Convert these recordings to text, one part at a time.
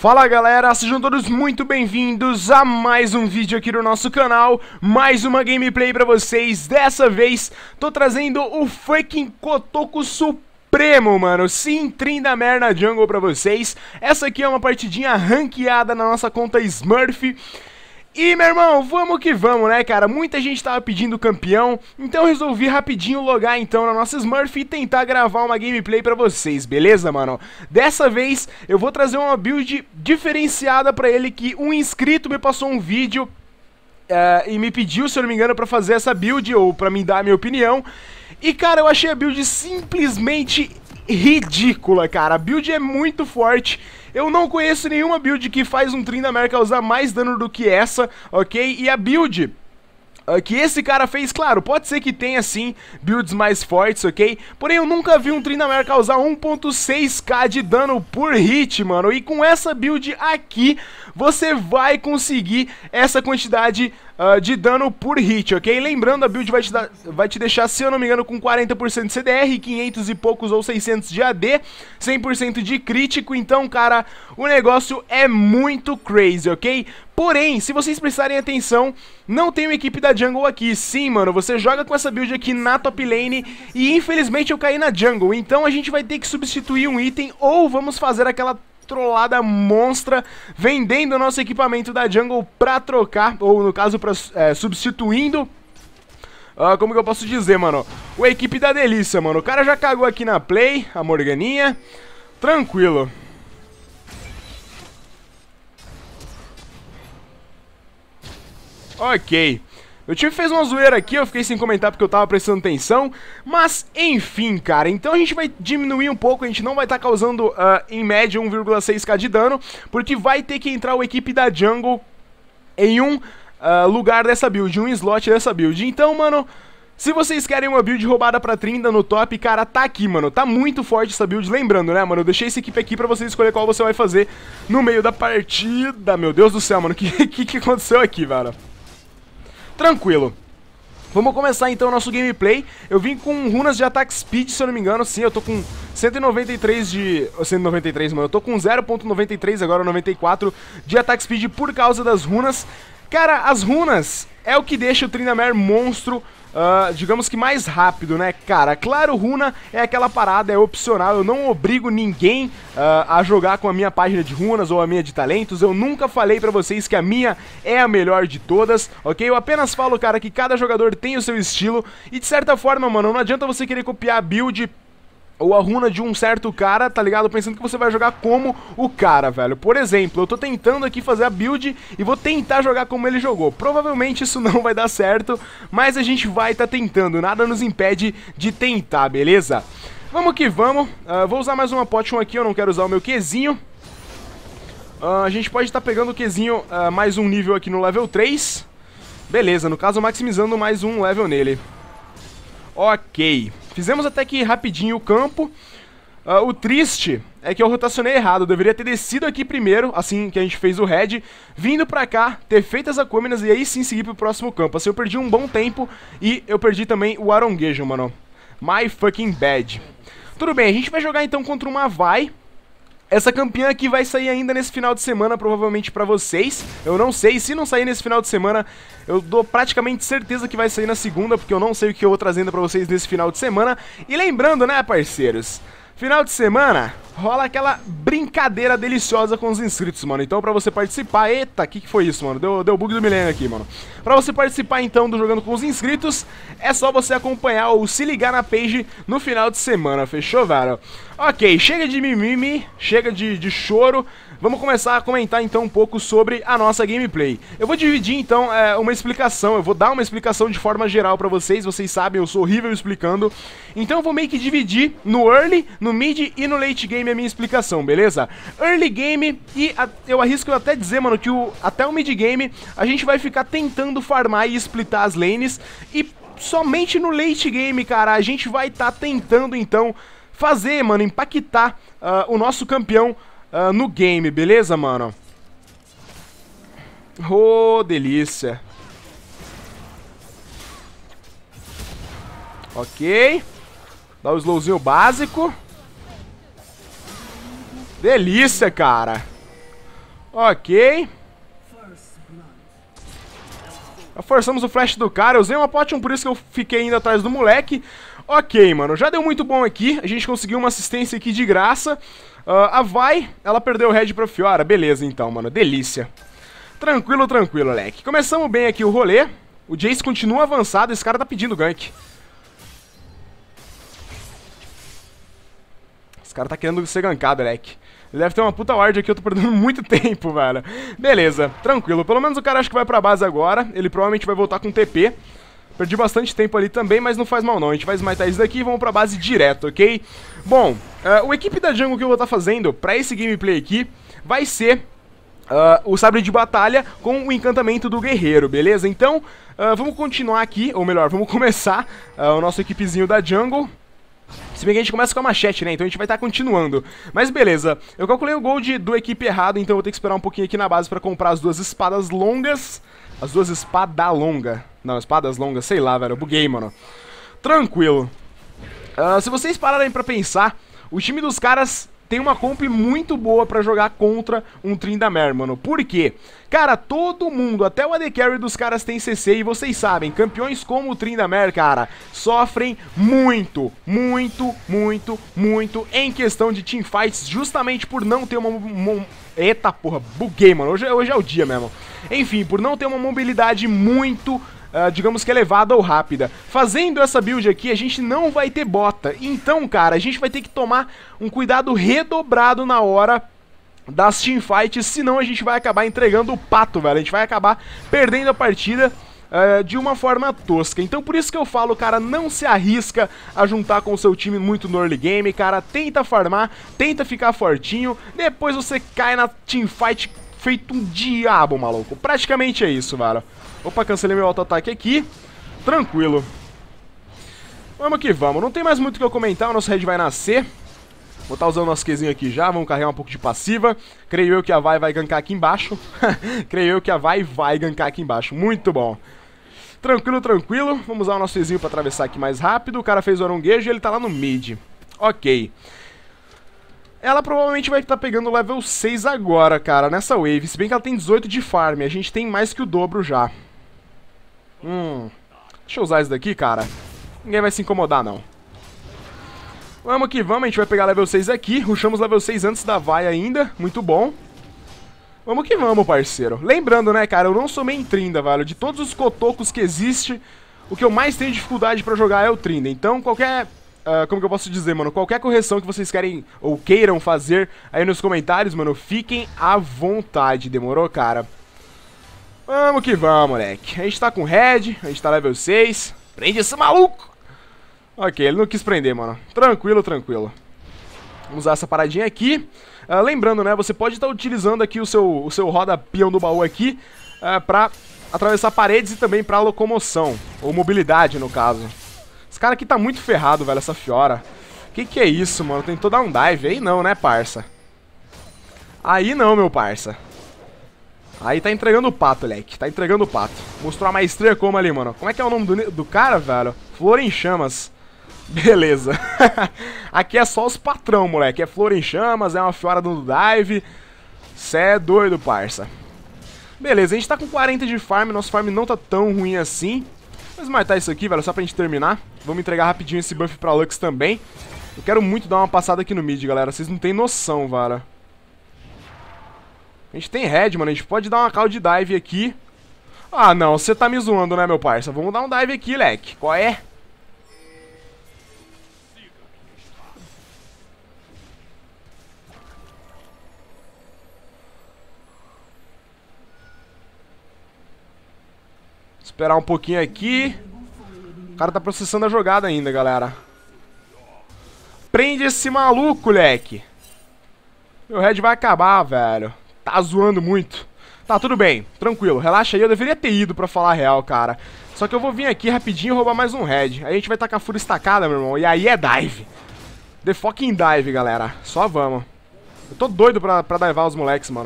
Fala galera, sejam todos muito bem-vindos a mais um vídeo aqui no nosso canal, mais uma gameplay pra vocês. Dessa vez, tô trazendo o fucking Cotoco Supremo, mano. Sim, Tryndamere na jungle pra vocês. Essa aqui é uma partidinha ranqueada na nossa conta Smurf. E, meu irmão, vamos que vamos, né, cara? Muita gente tava pedindo campeão, então eu resolvi rapidinho logar, então, na nossa Smurf e tentar gravar uma gameplay pra vocês, beleza, mano? Dessa vez, eu vou trazer uma build diferenciada pra ele, que um inscrito me passou um vídeo e me pediu, se eu não me engano, pra fazer essa build, ou pra me dar a minha opinião. E, cara, eu achei a build simplesmente ridícula, cara. A build é muito forte. Eu não conheço nenhuma build que faz um Tryndamere causar mais dano do que essa, ok? E a build que esse cara fez, claro, pode ser que tenha sim builds mais fortes, ok? Porém eu nunca vi um Tryndamere causar 1.6k de dano por hit, mano. E com essa build aqui, você vai conseguir essa quantidade de dano por hit, ok? Lembrando, a build vai te deixar, se eu não me engano, com 40% de CDR, 500 e poucos ou 600 de AD, 100% de crítico. Então, cara, o negócio é muito crazy, ok? Porém, se vocês prestarem atenção, não tem uma equipe da jungle aqui. Sim, mano, você joga com essa build aqui na top lane e infelizmente eu caí na jungle. Então a gente vai ter que substituir um item ou vamos fazer aquela trollada monstra vendendo o nosso equipamento da jungle pra trocar, ou no caso pra, substituindo, como que eu posso dizer, mano, a equipe da delícia, mano. O cara já cagou aqui na play, a Morganinha, tranquilo. Ok, meu time fez uma zoeira aqui, eu fiquei sem comentar porque eu tava prestando atenção. Mas, enfim, cara, então a gente vai diminuir um pouco, a gente não vai estar causando, em média, 1.6k de dano, porque vai ter que entrar a equipe da jungle em um lugar dessa build, um slot dessa build. Então, mano, se vocês querem uma build roubada pra Trynda no top, cara, tá aqui, mano. Tá muito forte essa build, lembrando, né, mano, eu deixei essa equipe aqui pra você escolher qual você vai fazer no meio da partida. Meu Deus do céu, mano, que aconteceu aqui, velho? Tranquilo. Vamos começar então o nosso gameplay. Eu vim com runas de ataque speed, se eu não me engano. Sim, eu tô com 193 de... 193, mano. Eu tô com 0.93, agora 94 de ataque speed por causa das runas. Cara, as runas é o que deixa o Tryndamere monstro, digamos que mais rápido, né, cara? Claro, runa é aquela parada, é opcional. Eu não obrigo ninguém a jogar com a minha página de runas ou a minha de talentos. Eu nunca falei pra vocês que a minha é a melhor de todas, ok? Eu apenas falo, cara, que cada jogador tem o seu estilo. E de certa forma, mano, não adianta você querer copiar a build ou a runa de um certo cara, tá ligado? Pensando que você vai jogar como o cara, velho. Por exemplo, eu tô tentando aqui fazer a build e vou tentar jogar como ele jogou. Provavelmente isso não vai dar certo, mas a gente vai tá tentando. Nada nos impede de tentar, beleza? Vamos que vamos. Vou usar mais uma potion aqui, eu não quero usar o meu Qzinho. A gente pode estar pegando o Qzinho mais um nível aqui no level 3. Beleza, no caso maximizando mais um level nele. Ok, fizemos até que rapidinho o campo. O triste é que eu rotacionei errado. Eu deveria ter descido aqui primeiro, assim que a gente fez o red, vindo pra cá, ter feito as Aquaminas e aí sim seguir pro próximo campo. Assim eu perdi um bom tempo e eu perdi também o Aronguejo, mano. My fucking bad. Tudo bem, a gente vai jogar então contra uma Vi. Essa campeã aqui vai sair ainda nesse final de semana, provavelmente pra vocês. Eu não sei, se não sair nesse final de semana, eu dou praticamente certeza que vai sair na segunda, porque eu não sei o que eu vou trazendo pra vocês nesse final de semana. E lembrando, né, parceiros, final de semana rola aquela brincadeira deliciosa com os inscritos, mano. Então pra você participar... Eita, que foi isso, mano? Deu bug do milênio aqui, mano. Pra você participar, então, do Jogando com os Inscritos, é só você acompanhar ou se ligar na page no final de semana, fechou, velho? Ok, chega de mimimi, chega de choro. Vamos começar a comentar, então, um pouco sobre a nossa gameplay. Eu vou dividir, então, uma explicação. Eu vou dar uma explicação de forma geral pra vocês. Vocês sabem, eu sou horrível explicando. Então eu vou meio que dividir no early, no mid e no late game a minha explicação, beleza? Early game e eu arrisco até dizer, mano, que até o mid game a gente vai ficar tentando farmar e splitar as lanes. E somente no late game, cara, a gente vai estar tentando, então, fazer, mano, impactar o nosso campeão no game, beleza, mano? Oh, delícia. Ok. Dá o slowzinho básico. Delícia, cara. Ok. Forçamos o flash do cara. Eu usei uma potion, por isso que eu fiquei indo atrás do moleque. Ok, mano. Já deu muito bom aqui. A gente conseguiu uma assistência aqui de graça. A Vi, ela perdeu o red pra Fiora. Beleza, então, mano. Delícia. Tranquilo, tranquilo, leque. Começamos bem aqui o rolê. O Jace continua avançado. Esse cara tá pedindo gank. Esse cara tá querendo ser gankado, leque. Ele deve ter uma puta ward aqui, eu tô perdendo muito tempo, velho. Beleza, tranquilo. Pelo menos o cara acho que vai pra base agora. Ele provavelmente vai voltar com TP. Perdi bastante tempo ali também, mas não faz mal não. A gente vai smitar isso daqui e vamos pra base direto, ok? Bom, o equipe da jungle que eu vou estar fazendo pra esse gameplay aqui vai ser o sabre de batalha com o encantamento do guerreiro, beleza? Então, vamos continuar aqui, ou melhor, vamos começar o nosso equipezinho da jungle. Se bem que a gente começa com a machete, né? Então a gente vai estar continuando. Mas beleza, eu calculei o gold do equipe errado, então eu vou ter que esperar um pouquinho aqui na base pra comprar as duas espadas longas. As duas espadas longas. Não, espadas longas, sei lá, velho. Eu buguei, mano. Tranquilo. Se vocês pararem pra pensar, o time dos caras tem uma comp muito boa pra jogar contra um Tryndamere, mano. Por quê? Cara, todo mundo, até o AD Carry dos caras tem CC e vocês sabem, campeões como o Tryndamere, cara, sofrem muito, muito, muito, muito em questão de teamfights, justamente por não ter uma... Eita porra, buguei, mano. Hoje é o dia mesmo. Enfim, por não ter uma mobilidade muito... digamos que elevada ou rápida. Fazendo essa build aqui, a gente não vai ter bota. Então, cara, a gente vai ter que tomar um cuidado redobrado na hora das teamfights, senão a gente vai acabar entregando o pato, velho. A gente vai acabar perdendo a partida de uma forma tosca. Então, por isso que eu falo, cara, não se arrisca a juntar com o seu time muito no early game, cara. Tenta farmar, tenta ficar fortinho, depois você cai na teamfight feito um diabo, maluco. Praticamente é isso, velho. Opa, cancelei meu auto-ataque aqui. Tranquilo. Vamos que vamos. Não tem mais muito o que eu comentar. O nosso red vai nascer. Vou estar usando o nosso Qzinho aqui já. Vamos carregar um pouco de passiva. Creio eu que a Vi vai gankar aqui embaixo. Creio eu que a Vi vai gankar aqui embaixo. Muito bom. Tranquilo, tranquilo. Vamos usar o nosso Qzinho pra atravessar aqui mais rápido. O cara fez o aronguejo e ele tá lá no mid. Ok. Ela provavelmente vai estar pegando o level 6 agora, cara, nessa wave. Se bem que ela tem 18 de farm. A gente tem mais que o dobro já. Deixa eu usar isso daqui, cara. Ninguém vai se incomodar, não. Vamos que vamos, a gente vai pegar level 6 aqui. Rushamos level 6 antes da Vi ainda. Muito bom. Vamos que vamos, parceiro. Lembrando, né, cara, eu não sou main Trynda, velho. De todos os cotocos que existe, o que eu mais tenho dificuldade pra jogar é o Trynda. Então, qualquer... como que eu posso dizer, mano? Qualquer correção que vocês querem ou queiram fazer aí nos comentários, mano, fiquem à vontade. Demorou, cara? Vamos que vamos, moleque. A gente tá com red, a gente tá level 6. Prende esse maluco! Ok, ele não quis prender, mano. Tranquilo, tranquilo. Vamos usar essa paradinha aqui. Lembrando, né, você pode estar utilizando aqui o seu roda-peão do baú aqui pra atravessar paredes e também pra locomoção. Ou mobilidade, no caso. Esse cara aqui tá muito ferrado, velho, essa Fiora. Que é isso, mano? Tentou dar um dive. Aí não, né, parça? Aí não, meu parça. Aí tá entregando o pato, leque. Tá entregando o pato. Mostrou a maestria como ali, mano. Como é que é o nome do cara, velho? Flor em Chamas. Beleza. Aqui é só os patrão, moleque. É Flor em Chamas, é uma Fiora dando dive. Cê é doido, parça. Beleza, a gente tá com 40 de farm. Nosso farm não tá tão ruim assim. Vamos matar isso aqui, velho, só pra gente terminar. Vamos entregar rapidinho esse buff pra Lux também. Eu quero muito dar uma passada aqui no mid, galera. Vocês não tem noção, velho. A gente tem red, mano. A gente pode dar uma call de dive aqui. Ah, não. Você tá me zoando, né, meu parça? Vamos dar um dive aqui, leque. Qual é? Esperar um pouquinho aqui. O cara tá processando a jogada ainda, galera. Prende esse maluco, leque. Meu red vai acabar, velho. Tá zoando muito. Tá, tudo bem. Tranquilo. Relaxa aí. Eu deveria ter ido pra falar a real, cara. Só que eu vou vir aqui rapidinho e roubar mais um red. Aí a gente vai tacar a fúria estacada, meu irmão. E aí é dive. The fucking dive, galera. Só vamos. Eu tô doido pra divar os moleques, mano.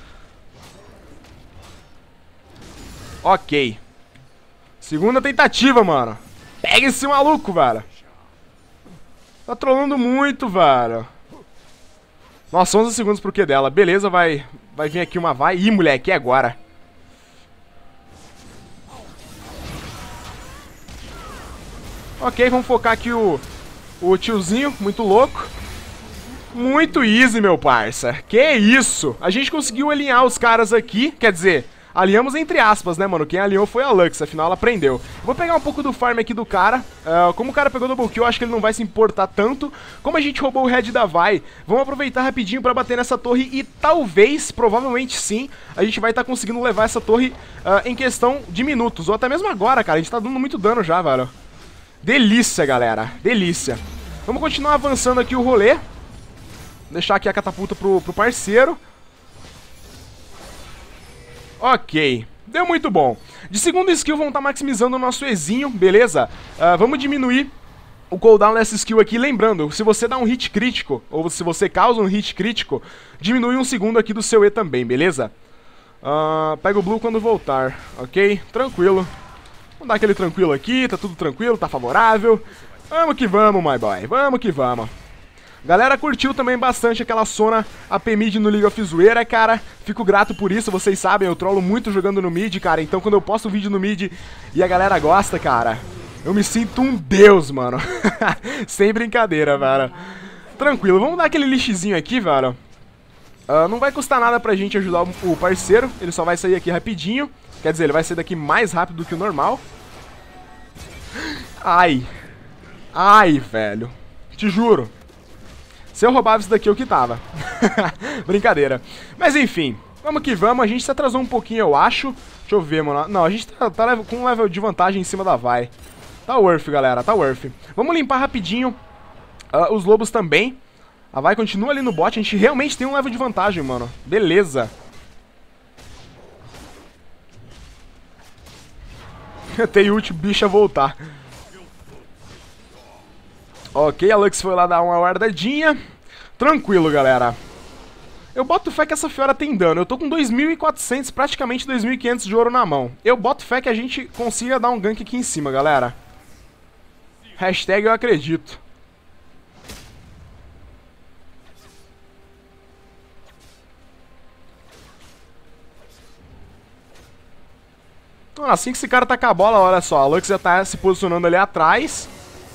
Ok. Segunda tentativa, mano. Pega esse maluco, velho. Tá trolando muito, velho. Nossa, 11 segundos pro Q dela. Beleza, vai vai vir aqui uma vai. Ih, moleque, é agora. Ok, vamos focar aqui o tiozinho, muito louco. Muito easy, meu parça. Que isso? A gente conseguiu alinhar os caras aqui, quer dizer, alinhamos entre aspas, né, mano? Quem alinhou foi a Lux, afinal ela prendeu. Vou pegar um pouco do farm aqui do cara. Como o cara pegou double kill, eu acho que ele não vai se importar tanto. Como a gente roubou o head da Vi, vamos aproveitar rapidinho pra bater nessa torre e talvez, provavelmente sim, a gente vai estar conseguindo levar essa torre em questão de minutos. Ou até mesmo agora, cara, a gente tá dando muito dano já, velho. Delícia, galera, delícia. Vamos continuar avançando aqui o rolê. Deixar aqui a catapulta pro parceiro. Ok, deu muito bom. De segundo skill vamos estar maximizando o nosso Ezinho, beleza? Vamos diminuir o cooldown dessa skill aqui. Lembrando, se você dá um hit crítico, ou se você causa um hit crítico, diminui um segundo aqui do seu E também, beleza? Pega o blue quando voltar, ok? Tranquilo. Vamos dar aquele tranquilo aqui, tá tudo tranquilo, tá favorável. Vamos que vamos, my boy, vamos que vamos. Galera, curtiu também bastante aquela Sona AP Mid no League of Zoeira, cara. Fico grato por isso, vocês sabem, eu trollo muito jogando no mid, cara. Então quando eu posto vídeo no mid e a galera gosta, cara, eu me sinto um deus, mano. Sem brincadeira, velho. Tranquilo, vamos dar aquele lixezinho aqui, velho. Não vai custar nada pra gente ajudar o parceiro, ele só vai sair aqui rapidinho. Quer dizer, ele vai sair daqui mais rápido do que o normal. Ai. Ai, velho. Te juro. Se eu roubava isso daqui, eu quitava. Brincadeira. Mas enfim, vamos que vamos. A gente se atrasou um pouquinho, eu acho. Deixa eu ver, mano. Não, a gente tá com um level de vantagem em cima da Vi. Tá worth, galera, tá worth. Vamos limpar rapidinho os lobos também. A Vi continua ali no bot. A gente realmente tem um level de vantagem, mano. Beleza. Tem ult bicha voltar. Ok, a Lux foi lá dar uma guardadinha. Tranquilo, galera. Eu boto fé que essa Fiora tem dano. Eu tô com 2.400, praticamente 2.500 de ouro na mão. Eu boto fé que a gente consiga dar um gank aqui em cima, galera. Hashtag eu acredito. Então, assim que esse cara tacar a bola, olha só. A Lux já tá se posicionando ali atrás.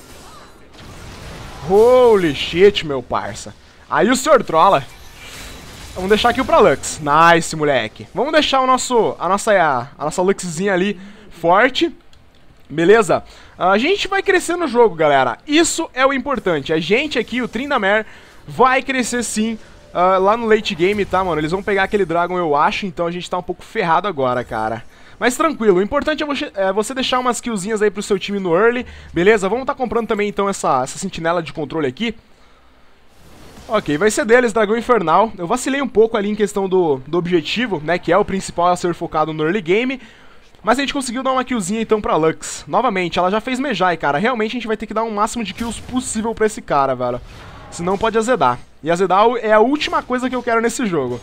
Holy shit, meu parça. Aí o senhor trola. Vamos deixar aqui o pra Lux. Nice, moleque. Vamos deixar a nossa Luxzinha ali forte. Beleza? A gente vai crescer no jogo, galera. Isso é o importante. A gente aqui, o Tryndamere, vai crescer sim lá no late game, tá, mano? Eles vão pegar aquele Dragon, eu acho. Então a gente tá um pouco ferrado agora, cara. Mas tranquilo, o importante é você deixar umas killzinhas aí pro seu time no early, beleza? Vamos tá comprando também então essa sentinela de controle aqui. Ok, vai ser deles, Dragão Infernal. Eu vacilei um pouco ali em questão do objetivo, né, que é o principal a ser focado no early game. Mas a gente conseguiu dar uma killzinha então pra Lux. Novamente, ela já fez Mejai, cara. Realmente a gente vai ter que dar o máximo de kills possível pra esse cara, velho. Senão pode azedar. E azedar é a última coisa que eu quero nesse jogo.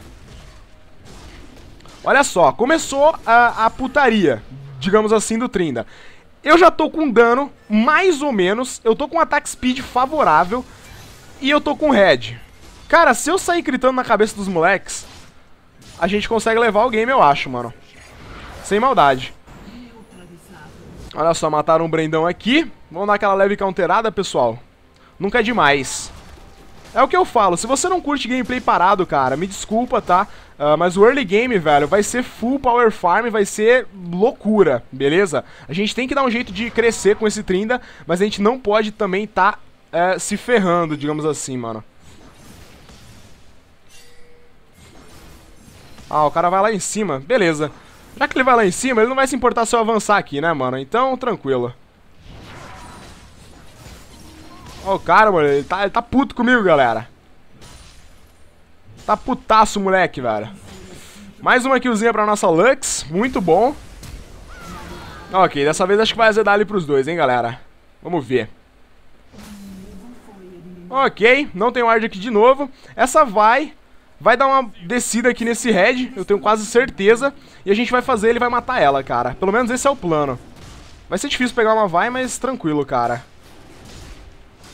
Olha só, começou a putaria, digamos assim, do Trinda. Eu já tô com dano, mais ou menos, eu tô com ataque speed favorável e eu tô com head. Cara, se eu sair gritando na cabeça dos moleques, a gente consegue levar o game, eu acho, mano. Sem maldade. Olha só, mataram um Brendão aqui. Vamos dar aquela leve counterada, pessoal. Nunca é demais. É o que eu falo, se você não curte gameplay parado, cara, me desculpa, tá? Mas o early game, velho, vai ser full power farm, vai ser loucura, beleza? A gente tem que dar um jeito de crescer com esse Trinda, mas a gente não pode também tá se ferrando, digamos assim, mano. Ah, o cara vai lá em cima, beleza. Já que ele vai lá em cima, ele não vai se importar se eu avançar aqui, né, mano? Então, tranquilo. Ó, o cara, mano, ele tá puto comigo, galera. Tá putaço, moleque, velho. Mais uma killzinha pra nossa Lux. Muito bom. Ok, dessa vez acho que vai azedar ali pros dois, hein, galera. Vamos ver. Ok, não tem ward aqui de novo. Essa vai dar uma descida aqui nesse head, eu tenho quase certeza. E a gente vai fazer, ele vai matar ela, cara. Pelo menos esse é o plano. Vai ser difícil pegar uma vai, mas tranquilo, cara.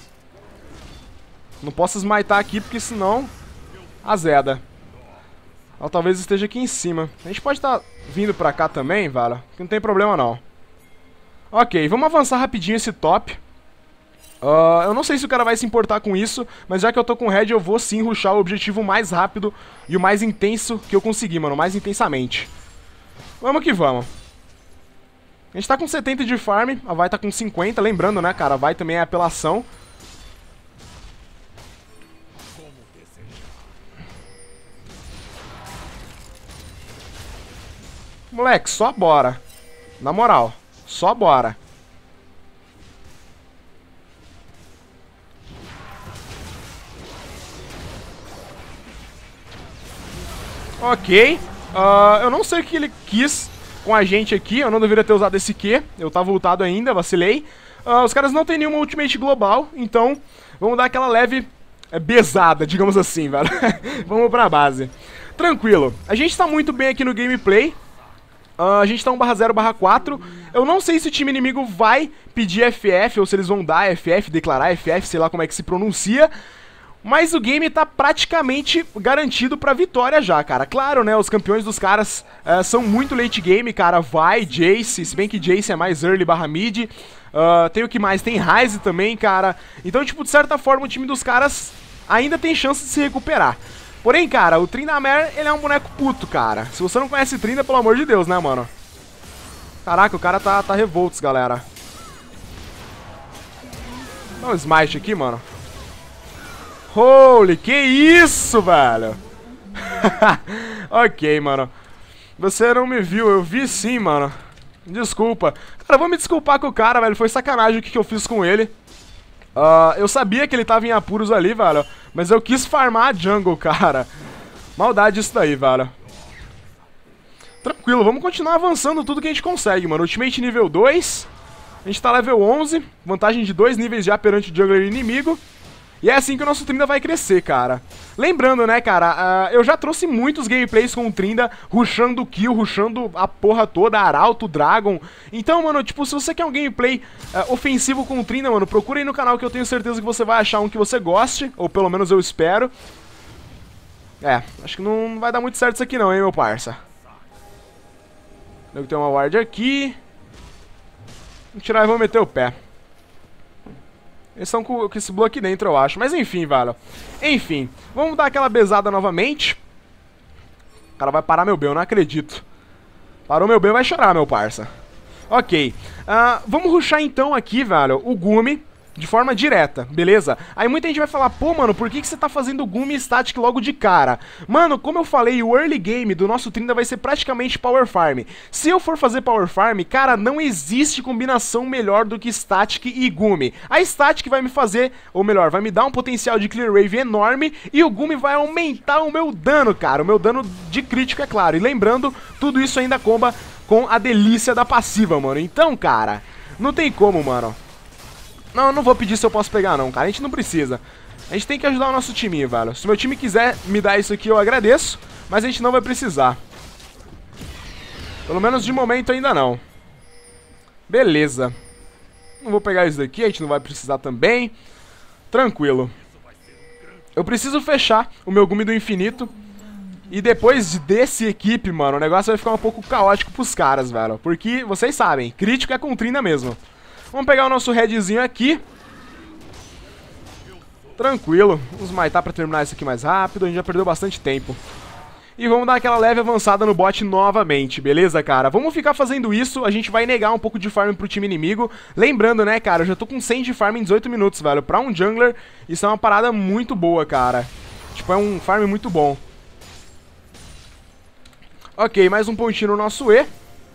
Não posso smitar aqui, porque senão azeda. Ela talvez esteja aqui em cima. A gente pode estar vindo pra cá também, velho. Que não tem problema, não. Ok, vamos avançar rapidinho esse top. Eu não sei se o cara vai se importar com isso, mas já que eu tô com red, eu vou sim rushar o objetivo mais rápido e o mais intenso que eu conseguir, mano. Mais intensamente. Vamos que vamos. A gente tá com 70 de farm, a Vi tá com 50. Lembrando, né, cara, a Vi também é apelação. Moleque, só bora. Na moral, só bora. Ok. Eu não sei o que ele quis com a gente aqui. Eu não deveria ter usado esse Q. Eu tava ultado ainda, vacilei. Os caras não tem nenhuma ultimate global. Então, vamos dar aquela leve besada, digamos assim, velho. Vamos pra base. Tranquilo. A gente tá muito bem aqui no gameplay. A gente tá 1/0/4. Eu não sei se o time inimigo vai pedir FF ou se eles vão dar FF, declarar FF, sei lá como é que se pronuncia. Mas o game tá praticamente garantido pra vitória já, cara. Claro, né, os campeões dos caras são muito late game, cara. Vi, Jayce, se bem que Jayce é mais early/mid. Tem o que mais? Tem Ryze também, cara. Então, tipo, de certa forma, o time dos caras ainda tem chance de se recuperar. Porém, cara, o Tryndamere, ele é um boneco puto, cara. Se você não conhece Trynda, pelo amor de Deus, né, mano? Caraca, o cara tá revoltos, galera. Dá um smite aqui, mano. Holy, que isso, velho? Ok, mano. Você não me viu, eu vi sim, mano. Desculpa. Cara, eu vou me desculpar com o cara, velho. Foi sacanagem o que eu fiz com ele. Eu sabia que ele tava em apuros ali, velho. Mas eu quis farmar a jungle, cara. Maldade isso daí, velho. Tranquilo, vamos continuar avançando tudo que a gente consegue, mano. Ultimate nível 2. A gente tá level 11. Vantagem de 2 níveis já perante o jungler inimigo. E é assim que o nosso Trynda vai crescer, cara. Lembrando, né, cara, eu já trouxe muitos gameplays com o Trynda, rushando kill, rushando a porra toda, Arauto, Dragon. Então, mano, tipo, se você quer um gameplay ofensivo com o Trynda, mano, procura aí no canal que eu tenho certeza que você vai achar um que você goste, ou pelo menos eu espero. Acho que não vai dar muito certo isso aqui não, hein, meu parça. Tem uma ward aqui. Vamos tirar e vamos meter o pé. Eles estão com esse blue aqui dentro, eu acho. Mas enfim, velho. Enfim, vamos dar aquela besada novamente. O cara vai parar meu B, eu não acredito. Parou meu B, vai chorar, meu parça. Ok. Vamos rushar então aqui, velho, o Gumi de forma direta, beleza? Aí muita gente vai falar, pô, mano, por que você tá fazendo Gumi static logo de cara? Mano, como eu falei, o early game do nosso Trynda vai ser praticamente power farm. Se eu for fazer power farm, cara, não existe combinação melhor do que static e Gumi. A static vai me fazer, ou melhor, vai me dar um potencial de clear wave enorme e o Gumi vai aumentar o meu dano, cara. O meu dano de crítico, é claro. E lembrando, tudo isso ainda comba com a delícia da passiva, mano. Então, cara, não tem como, mano. Não, eu não vou pedir se eu posso pegar não, cara. A gente não precisa. A gente tem que ajudar o nosso time, velho. Se o meu time quiser me dar isso aqui, eu agradeço. Mas a gente não vai precisar. Pelo menos de momento ainda não. Beleza. Não vou pegar isso daqui, a gente não vai precisar também. Tranquilo. Eu preciso fechar o meu Gumi do infinito. E depois desse equipe, mano, o negócio vai ficar um pouco caótico pros caras, velho. Porque, vocês sabem, crítico é com Trynda mesmo. Vamos pegar o nosso redzinho aqui. Tranquilo. Vamos smitar pra terminar isso aqui mais rápido. A gente já perdeu bastante tempo. E vamos dar aquela leve avançada no bot novamente, beleza, cara? Vamos ficar fazendo isso. A gente vai negar um pouco de farm pro time inimigo. Lembrando, né, cara, eu já tô com 100 de farm em 18 minutos, velho. Pra um jungler, isso é uma parada muito boa, cara. Tipo, é um farm muito bom. Ok, mais um pontinho no nosso E.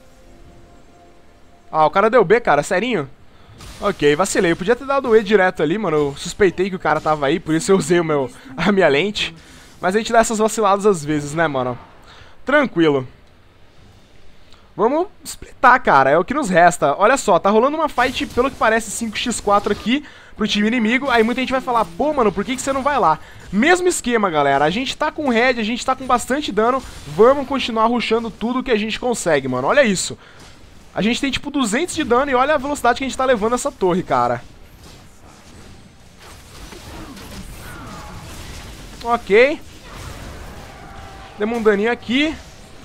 O cara deu B, cara, serinho? Ok, vacilei. Eu podia ter dado E direto ali, mano. Eu suspeitei que o cara tava aí, por isso eu usei a minha lente. Mas a gente dá essas vaciladas às vezes, né, mano? Tranquilo. Vamos splitar, cara. É o que nos resta. Olha só, tá rolando uma fight, pelo que parece, 5x4 aqui pro time inimigo. Aí muita gente vai falar, pô, mano, por que você não vai lá? Mesmo esquema, galera. A gente tá com red, a gente tá com bastante dano. Vamos continuar rushando tudo que a gente consegue, mano. Olha isso. A gente tem, tipo, 200 de dano e olha a velocidade que a gente tá levando essa torre, cara. Ok. Demos um daninho aqui.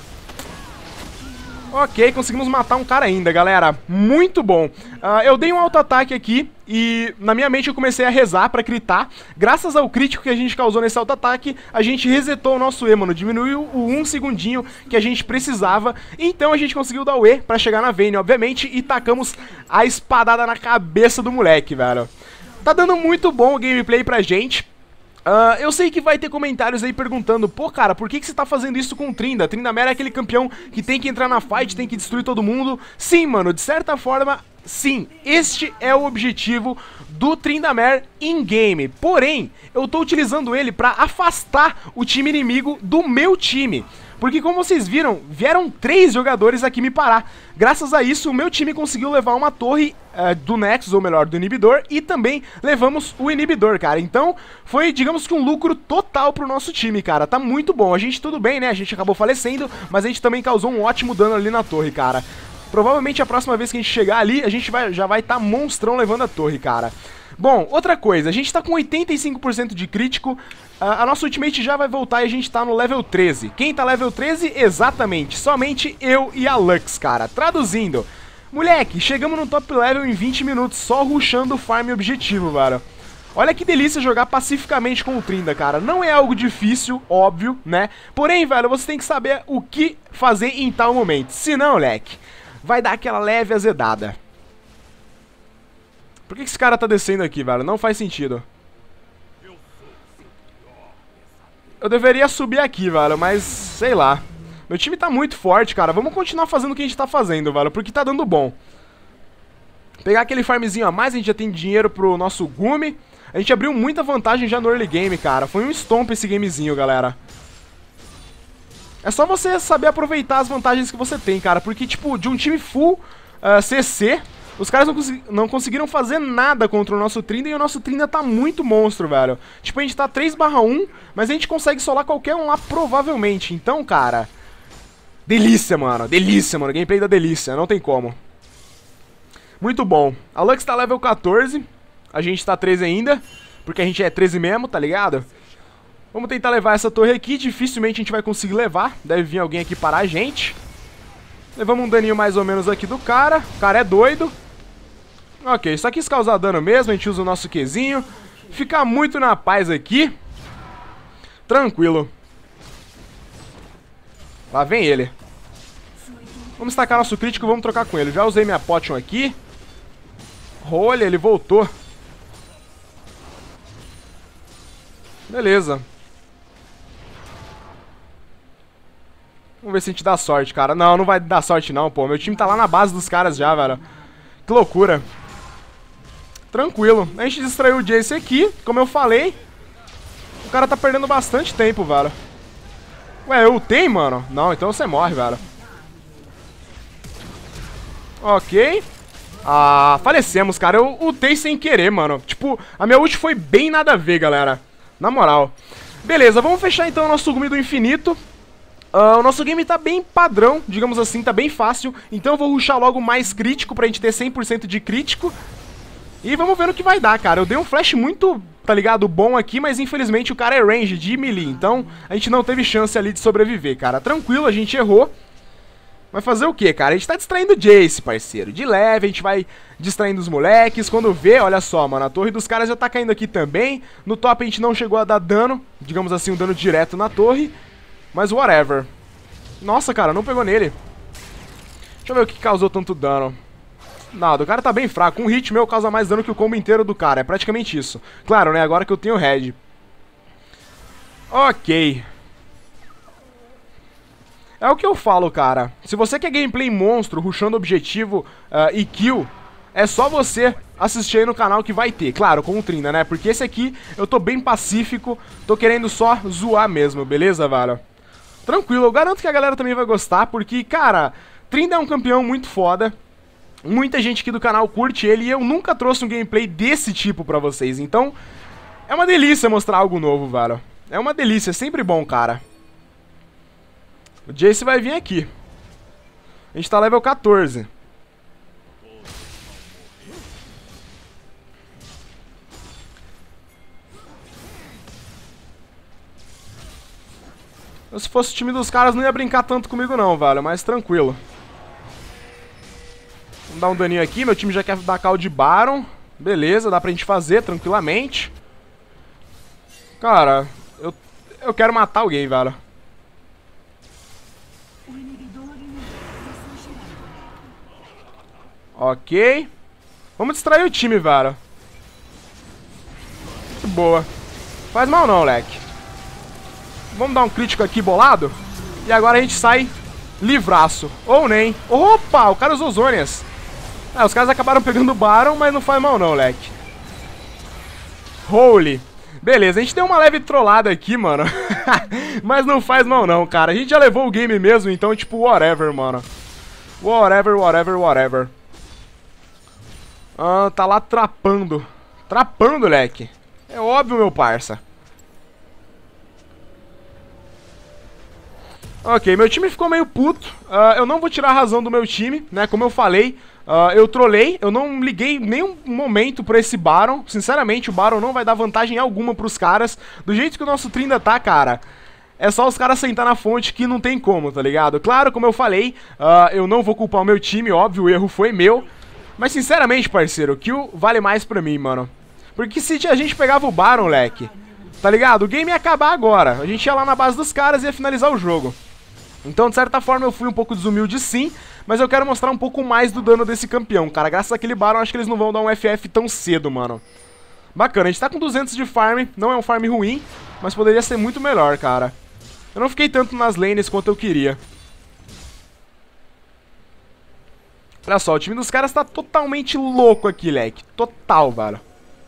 Ok, conseguimos matar um cara ainda, galera. Muito bom. Eu dei um auto-ataque aqui e na minha mente eu comecei a rezar pra critar. Graças ao crítico que a gente causou nesse auto-ataque, a gente resetou o nosso E, mano. Diminuiu o 1 segundinho que a gente precisava. Então a gente conseguiu dar o E pra chegar na Vayne, obviamente, e tacamos a espadada na cabeça do moleque, velho. Tá dando muito bom o gameplay pra gente. Eu sei que vai ter comentários aí perguntando: pô, cara, por que você tá fazendo isso com o Tryndamere? Tryndamere é aquele campeão que tem que entrar na fight, tem que destruir todo mundo. Sim, mano, de certa forma, sim, este é o objetivo do Tryndamere in-game. Porém, eu tô utilizando ele pra afastar o time inimigo do meu time. Porque como vocês viram, vieram 3 jogadores aqui me parar. Graças a isso, o meu time conseguiu levar uma torre do Nexus, ou melhor, do inibidor, e também levamos o inibidor, cara. Então, foi, digamos que um lucro total pro nosso time, cara. Tá muito bom. A gente, tudo bem, né? A gente acabou falecendo, mas a gente também causou um ótimo dano ali na torre, cara. Provavelmente a próxima vez que a gente chegar ali, a gente já vai tá monstrão levando a torre, cara. Bom, outra coisa, a gente tá com 85% de crítico, a nossa ultimate já vai voltar e a gente tá no level 13. Quem tá level 13? Exatamente, somente eu e a Lux, cara. Traduzindo, moleque, chegamos no top level em 20 minutos, só rushando o farm objetivo, velho. Olha que delícia jogar pacificamente com o Tryndamere, cara. Não é algo difícil, óbvio, né? Porém, velho, você tem que saber o que fazer em tal momento. Senão, moleque, vai dar aquela leve azedada. Por que esse cara tá descendo aqui, velho? Não faz sentido. Eu deveria subir aqui, velho, mas sei lá. Meu time tá muito forte, cara. Vamos continuar fazendo o que a gente tá fazendo, velho, porque tá dando bom. Pegar aquele farmzinho a mais, a gente já tem dinheiro pro nosso Gumi. A gente abriu muita vantagem já no early game, cara. Foi um stomp esse gamezinho, galera. É só você saber aproveitar as vantagens que você tem, cara. Porque, tipo, de um time full CC... Os caras não conseguiram fazer nada contra o nosso Tryndamere e o nosso Tryndamere tá muito monstro, velho. Tipo, a gente tá 3/1, mas a gente consegue solar qualquer um lá, provavelmente. Então, cara... delícia, mano. Delícia, mano. Gameplay da delícia. Não tem como. Muito bom. A Lux tá level 14. A gente tá 13 ainda. Porque a gente é 13 mesmo, tá ligado? Vamos tentar levar essa torre aqui. Dificilmente a gente vai conseguir levar. Deve vir alguém aqui parar a gente. Levamos um daninho mais ou menos aqui do cara. O cara é doido. Ok, só quis causar dano mesmo, a gente usa o nosso Qzinho. Fica muito na paz aqui. Tranquilo. Lá vem ele. Vamos estacar nosso crítico, vamos trocar com ele. Já usei minha potion aqui. Olha, ele voltou. Beleza. Vamos ver se a gente dá sorte, cara. Não, não vai dar sorte não, pô. Meu time tá lá na base dos caras já, velho. Que loucura. Tranquilo. A gente distraiu o Jace aqui, como eu falei. O cara tá perdendo bastante tempo, velho. Ué, eu ultei, mano? Não, então você morre, velho. Ok. Ah, falecemos, cara. Eu ultei sem querer, mano. Tipo, a minha ult foi bem nada a ver, galera. Na moral. Beleza, vamos fechar então o nosso Gumi do Infinito. O nosso game tá bem padrão, digamos assim, tá bem fácil. Então eu vou rushar logo mais crítico pra gente ter 100% de crítico. E vamos ver no que vai dar, cara. Eu dei um flash muito, tá ligado, bom aqui, mas infelizmente o cara é range de melee. Então a gente não teve chance ali de sobreviver, cara. Tranquilo, a gente errou. Vai fazer o quê, cara? A gente tá distraindo o Jace, parceiro. De leve, a gente vai distraindo os moleques. Quando vê, olha só, mano, a torre dos caras já tá caindo aqui também. No top a gente não chegou a dar dano, digamos assim, um dano direto na torre. Mas whatever. Nossa, cara, não pegou nele. Deixa eu ver o que causou tanto dano. Nada, o cara tá bem fraco. Um hit meu causa mais dano que o combo inteiro do cara. É praticamente isso. Claro, né? Agora que eu tenho Red. Ok. É o que eu falo, cara. Se você quer gameplay monstro, rushando objetivo e kill, é só você assistir aí no canal que vai ter. Claro, com o Tryndamere, né? Porque esse aqui eu tô bem pacífico. Tô querendo só zoar mesmo, beleza, velho? Tranquilo, eu garanto que a galera também vai gostar, porque, cara, Tryndamere é um campeão muito foda. Muita gente aqui do canal curte ele e eu nunca trouxe um gameplay desse tipo pra vocês. Então, é uma delícia mostrar algo novo, velho. É uma delícia, é sempre bom, cara. O Jace vai vir aqui. A gente tá level 14. Se fosse o time dos caras, não ia brincar tanto comigo não, velho. Mas tranquilo. Vamos dar um daninho aqui. Meu time já quer dar call de Baron. Beleza, dá pra gente fazer tranquilamente. Cara, eu quero matar alguém, velho. Ok. Vamos distrair o time, velho. Muito boa. Faz mal não, leque. Vamos dar um crítico aqui bolado. E agora a gente sai livraço. Ou nem. Opa, o cara usou Zônias. Os caras acabaram pegando o Baron, mas não faz mal não, leque. Holy. Beleza, a gente deu uma leve trollada aqui, mano. Mas não faz mal não, cara. A gente já levou o game mesmo, então tipo, whatever, mano. Whatever, whatever, whatever. Tá lá trapando. Trapando, leque. É óbvio, meu parça. Ok, meu time ficou meio puto. Eu não vou tirar a razão do meu time, né? Como eu falei, eu trolei. Eu não liguei nenhum momento pra esse Baron. Sinceramente, o Baron não vai dar vantagem alguma pros caras. Do jeito que o nosso Trinda tá, cara, é só os caras sentar na fonte que não tem como, tá ligado? Claro, como eu falei, eu não vou culpar o meu time, óbvio, o erro foi meu. Mas sinceramente, parceiro, o kill vale mais pra mim, mano. Porque se a gente pegava o Baron, leque, tá ligado? O game ia acabar agora. A gente ia lá na base dos caras e ia finalizar o jogo. Então, de certa forma, eu fui um pouco desumilde sim, mas eu quero mostrar um pouco mais do dano desse campeão, cara. Graças àquele Baron, acho que eles não vão dar um FF tão cedo, mano. Bacana, a gente tá com 200 de farm, não é um farm ruim, mas poderia ser muito melhor, cara. Eu não fiquei tanto nas lanes quanto eu queria. Olha só, o time dos caras tá totalmente louco aqui, leque. Total, velho.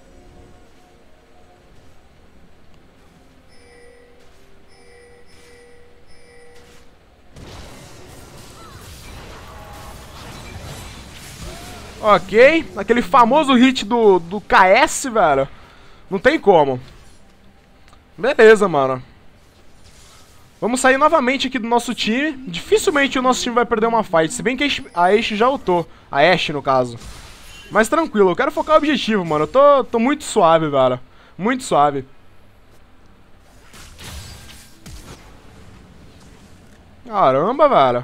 Ok, aquele famoso hit do KS, velho. Não tem como. Beleza, mano. Vamos sair novamente aqui do nosso time. Dificilmente o nosso time vai perder uma fight. Se bem que a Ashe já ultou. A Ashe, no caso. Mas tranquilo, eu quero focar o objetivo, mano. Eu tô muito suave, velho. Muito suave. Caramba, velho.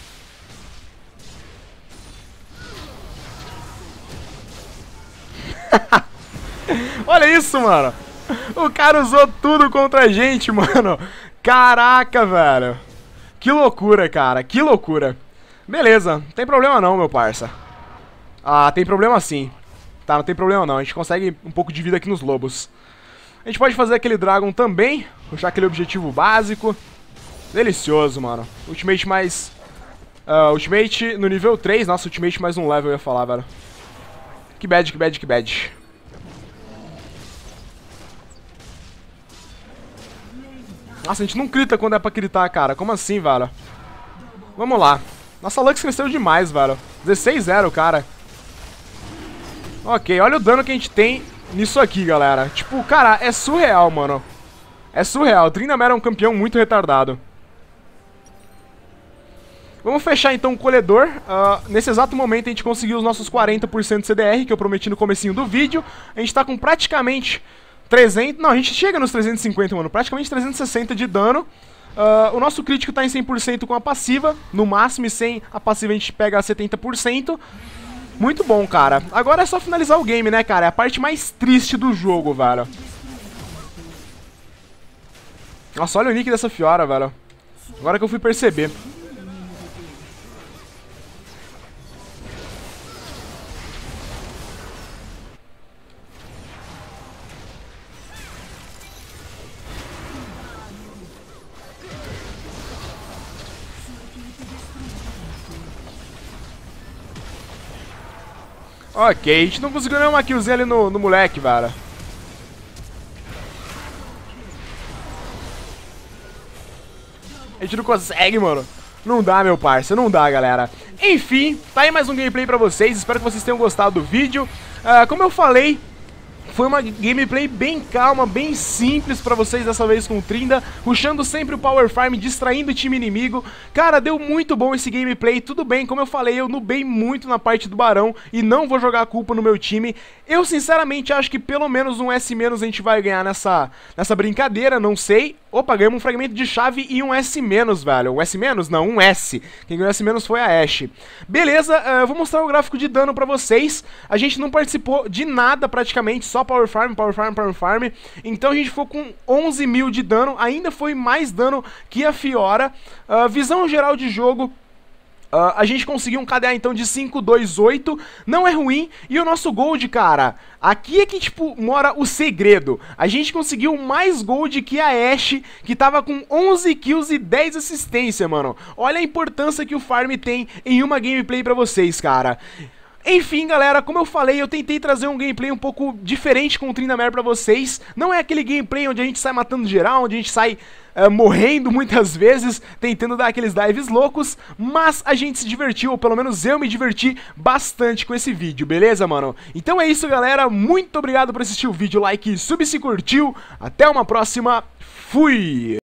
Olha isso, mano. O cara usou tudo contra a gente, mano. Caraca, velho. Que loucura, cara. Que loucura. Beleza. Não tem problema não, meu parça. Ah, tem problema sim. Tá, não tem problema não. A gente consegue um pouco de vida aqui nos lobos. A gente pode fazer aquele Dragon também. Puxar aquele objetivo básico. Delicioso, mano. Ultimate mais... ultimate no nível 3. Nossa, ultimate mais um level eu ia falar, velho. Que bad, que bad, que bad. Nossa, a gente não crita quando é pra critar, cara. Como assim, velho? Vamos lá. Nossa Lux cresceu demais, velho. 16-0, cara. Ok, olha o dano que a gente tem nisso aqui, galera. Tipo, cara, é surreal, mano. É surreal. O Tryndamere é um campeão muito retardado. Vamos fechar, então, o colhedor. Nesse exato momento, a gente conseguiu os nossos 40% de CDR, que eu prometi no comecinho do vídeo. A gente tá com praticamente... 300... Não, a gente chega nos 350, mano. Praticamente 360 de dano. O nosso crítico tá em 100% com a passiva. No máximo, e sem a passiva a gente pega 70%. Muito bom, cara. Agora é só finalizar o game, né, cara? É a parte mais triste do jogo, velho. Nossa, olha o nick dessa Fiora, velho. Agora que eu fui perceber. Ok, a gente não conseguiu nenhuma killzinha ali no moleque, velho. A gente não consegue, mano. Não dá, meu parça, não dá, galera. Enfim, tá aí mais um gameplay pra vocês. Espero que vocês tenham gostado do vídeo. Como eu falei, Foi uma gameplay bem calma, bem simples pra vocês dessa vez com o Trinda, rushando sempre o Power Farm, distraindo o time inimigo. Cara, deu muito bom esse gameplay, tudo bem, como eu falei, eu nubei muito na parte do Barão e não vou jogar a culpa no meu time. Eu sinceramente acho que pelo menos um S- a gente vai ganhar nessa brincadeira, não sei. Opa, ganhamos um fragmento de chave e um S-, velho. Um S-? Não, um S. Quem ganhou S- foi a Ashe. Beleza, eu vou mostrar o gráfico de dano pra vocês. A gente não participou de nada praticamente, só Power Farm, Power Farm, Power Farm. Então a gente ficou com 11 mil de dano, ainda foi mais dano que a Fiora. Visão geral de jogo... a gente conseguiu um KDA então de 528, não é ruim, e o nosso gold, cara, aqui é que tipo mora o segredo. A gente conseguiu mais gold que a Ashe, que tava com 11 kills e 10 assistência, mano. Olha a importância que o farm tem em uma gameplay pra vocês, cara. Enfim, galera, como eu falei, eu tentei trazer um gameplay um pouco diferente com o Tryndamere pra vocês. Não é aquele gameplay onde a gente sai matando geral, onde a gente sai morrendo muitas vezes, tentando dar aqueles dives loucos, mas a gente se divertiu, ou pelo menos eu me diverti bastante com esse vídeo, beleza, mano? Então é isso, galera, muito obrigado por assistir o vídeo, like e sub se curtiu, até uma próxima, fui!